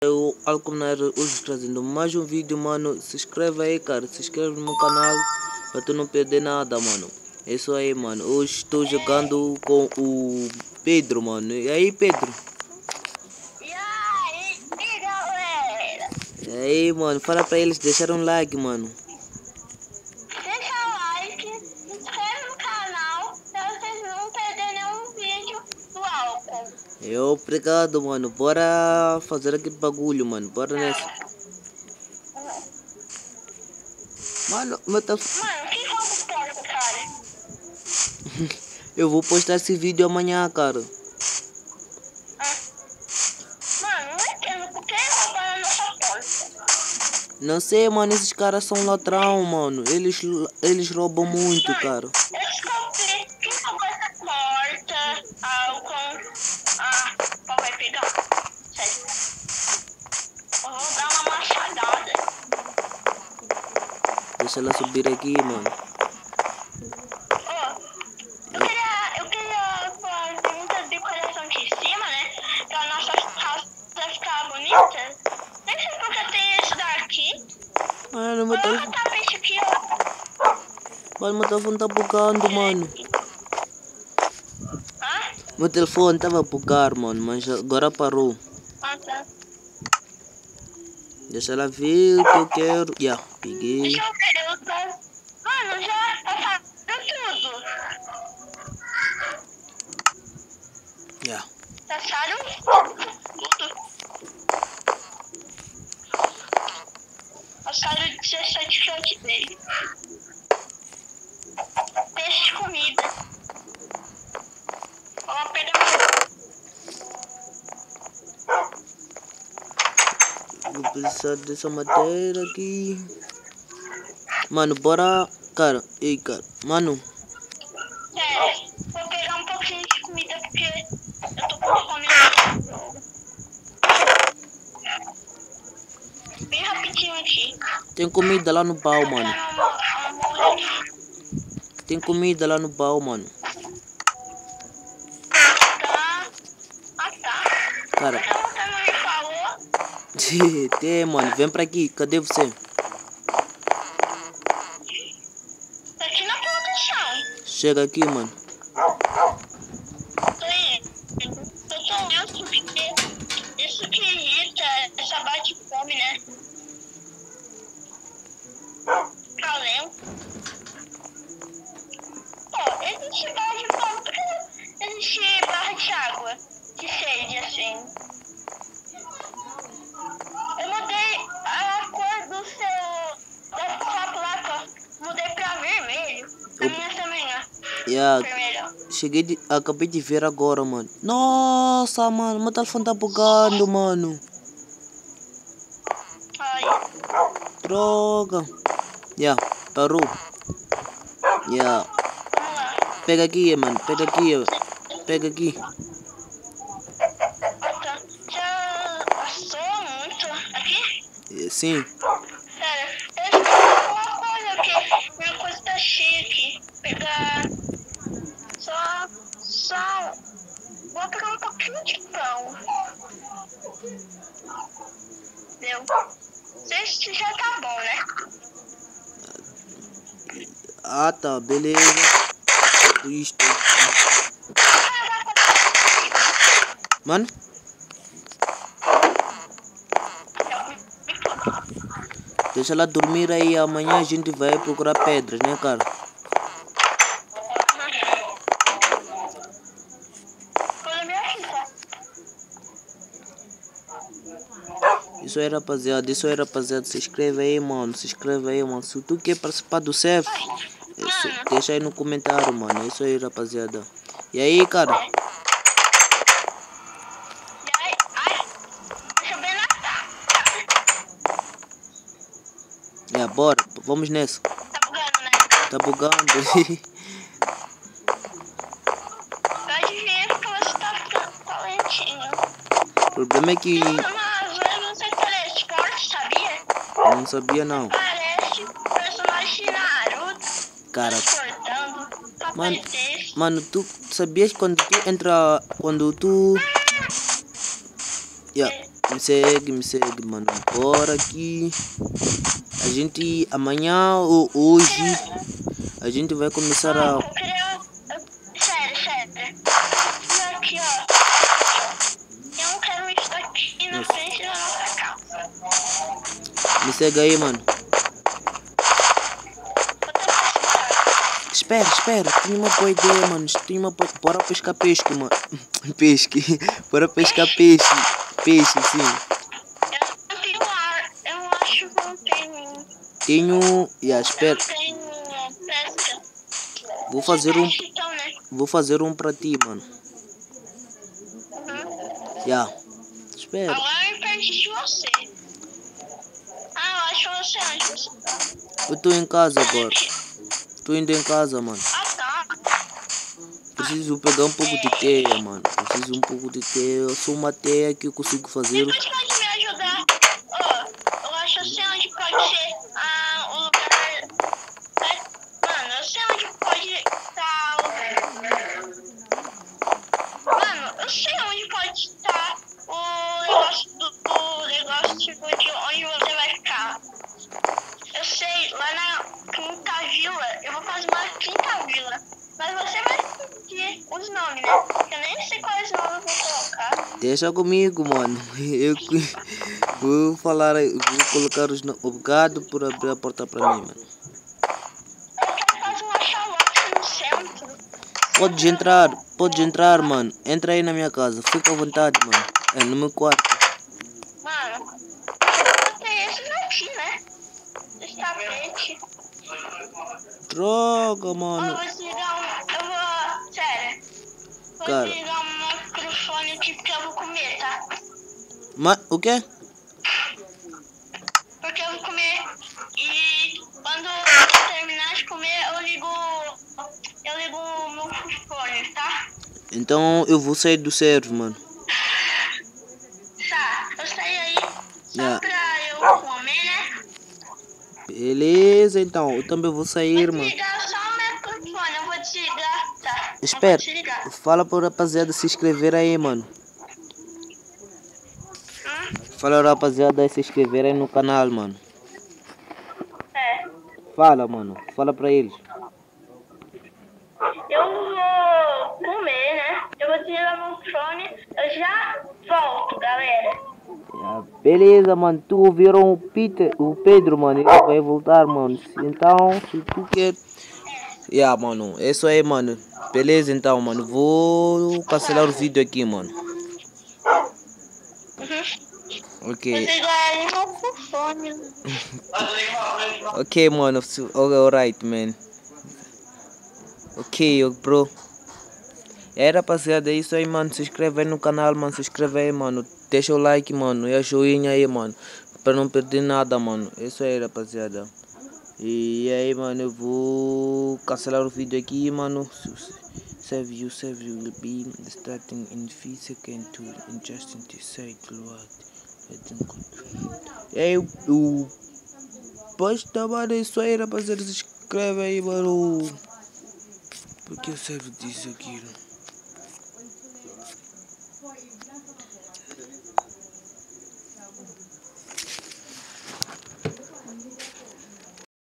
Eu, Alcomenar, hoje trazendo mais um vídeo, mano. Se inscreve aí, cara. Se inscreve no meu canal pra tu não perder nada, mano. É isso aí, mano. Hoje estou jogando com o Pedro, mano. E aí, Pedro? E aí, galera? E aí, mano. Fala pra eles deixarem um like, mano. Deixa o like, se inscreve no canal pra vocês não perderem nenhum vídeo do álcool. Obrigado, mano. Bora fazer aquele bagulho, mano. Bora nessa. Mano, Mano, que roubo porco, cara? eu vou postar esse vídeo amanhã, cara. Mano, não entendo por que roubaram a nossa porta. Não sei, mano. Esses caras são ladrão, mano. Eles roubam muito, cara. Eu descobri quem roubou essa porta. Álcool. Qual vai pegar? Sério. Eu vou dar uma machadada. Deixa ela subir aqui, mano. Eu queria fazer muitas decorações aqui em cima, né? Pra nossa casa ficar bonita. Nem sei porque tem isso daqui. Mano, meu Coloca o telefone, tapete aqui, ó. meu telefone tá bugando, mano. Hã? Meu telefone tava a bugar, mano, mas agora parou. Ah, tá. Deixa ela ver o que eu quero. Peguei. Deixa eu ver. Mano, já passaram tudo. Passaram tudo. Passaram 17 shots dele. Peixe de comida. Vamos pegar. Vou precisar dessa madeira aqui. Mano, bora. Cara, ei, cara. Mano, Vou pegar um pouquinho de comida porque eu tô com fome. Bem rapidinho aqui. tem comida lá no baú, mano. Tem comida lá no baú, mano. Tá. Tá. Cara, Você não me falou? tem, mano. Vem pra aqui. Cadê você? Tá aqui na produção. Chega aqui, mano. Tô indo. Eu tô olhando porque isso que irrita, essa bate-fome, né? Calento. Pô, existe barra de fome, por que não existe barra de água? De sede, assim. Eu mudei a cor da sua placa. Mudei pra vermelho. A minha também, ó. Vermelho. Acabei de ver agora, mano. Nossa, mano. Meu telefone tá bugando, mano. Ai. Droga. Parou. Vamos lá. Pega aqui, mano. Pega aqui. Pega aqui. Tá. Já passou muito aqui? Sim. Pera, eu esqueci uma coisa aqui. Minha coisa tá cheia aqui. Pegar só. Vou pegar um pouquinho de pão. Deu. Esse já tá bom, né? Ah, tá. Beleza. Isto. Mano. Deixa ela dormir aí. Amanhã a gente vai procurar pedras, né, cara? Isso aí, rapaziada. Se inscreve aí, mano. Se tu quer participar do serve, deixa aí no comentário, mano. É isso aí, rapaziada. E aí, cara? Bora. Vamos nessa. Tá bugando, né? Tá bugando. Pode vir porque você tá ficando lentinho. O problema é que... Mas você teleporte, sabia? Não sabia, não. Parece personagem de Naruto. Cara, Mano, mano, tu sabias quando tu entra... Quando tu... me segue, mano. Bora aqui. A gente amanhã ou hoje a gente vai começar a... Sério. E aqui, ó. Eu não quero isso aqui na frente da nossa casa. Me segue aí, mano. Espera. Tenho uma boa ideia, mano. Bora pescar peixe, mano. Pesque. Bora pescar peixe. Peixe, sim. Eu não tenho ar. Eu acho que não tenho. Tenho... espera. Eu tenho pesca. Vou fazer um pra ti, mano. Espera. Agora eu perdi de você. Eu acho você antes. Eu tô em casa agora. Tô indo em casa, mano. Tá. Preciso pegar um pouco de teia, mano. Preciso um pouco de teia. Eu sou uma teia que eu consigo fazer. Depois pode me ajudar. Eu acho eu sei onde pode ser o lugar. Mano, eu sei onde pode estar Mano, eu sei onde pode estar o negócio do negócio tipo de onde você vai ficar. Eu sei, lá na quinta vila. Eu vou fazer uma quinta vila. Mas você vai pedir os nomes, né? Eu nem sei quais nomes eu vou colocar. Deixa comigo, mano. Eu vou colocar os nomes. Obrigado por abrir a porta pra mim, mano. Eu quero fazer uma charlotte no centro. Pode entrar, mano. Entra aí na minha casa. Fica à vontade, mano. É no meu quarto. Mano, eu botei esse daqui, né? Esse tapete. Droga, mano. Eu vou sério. Vou Cara. desligar o microfone aqui porque eu vou comer, tá? Mas, o quê? Porque eu vou comer e quando eu terminar de comer eu ligo o meu fone, tá? Então eu vou sair do servo, mano. Tá, eu saí aí só pra eu comer, né? Beleza, então. Eu também vou sair, Vou mano. desligar só o microfone, eu vou desligar, tá? Espera. Eu vou desligar. Fala pro rapaziada se inscrever aí, mano. Fala, rapaziada, se inscrever aí no canal, mano. Fala, mano. Fala pra eles. Eu vou comer, né? Eu vou desligar meu fone. Eu já volto, galera. Beleza, mano. Tu ouviram o Pedro, mano. Ele vai voltar, mano. Então, se tu quer... mano. É isso aí, mano. Beleza, então, mano. Vou cancelar o vídeo aqui, mano. Ok. Vou desligar meu fone. Ok, mano. Alright, man. Ok, bro. Rapaziada, é isso aí, mano. Se inscreve aí no canal, mano. Se inscreve aí, mano. Deixa o like, mano. E a joinha aí, mano. Pra não perder nada, mano. É isso aí, rapaziada. E aí, mano, eu vou cancelar o vídeo aqui, mano. Save you will be starting in few seconds to interesting to say what. E aí, posta, mano, é isso aí, rapaziada. Se inscreve aí, mano. Porque eu servo disso aqui.